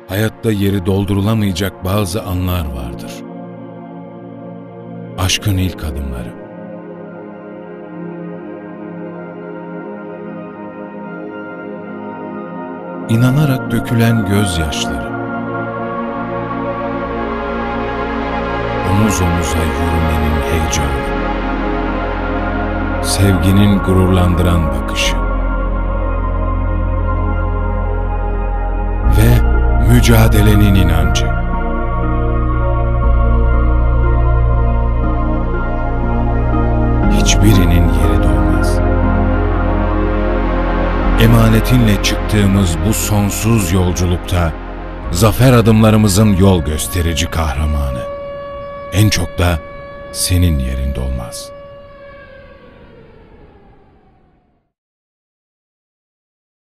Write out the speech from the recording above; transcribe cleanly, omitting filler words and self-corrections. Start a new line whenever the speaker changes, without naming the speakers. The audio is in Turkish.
Hayatta yeri doldurulamayacak bazı anlar vardır. Aşkın ilk adımları. İnanarak dökülen gözyaşları. Omuz omuza yürümenin heyecanı. Sevginin gururlandıran bakışı. Ve mücadelenin inancı. Hiçbirinin yeri dolmaz. Emanetinle çıktığımız bu sonsuz yolculukta zafer adımlarımızın yol gösterici kahramanı. En çok da senin yerin dolmaz.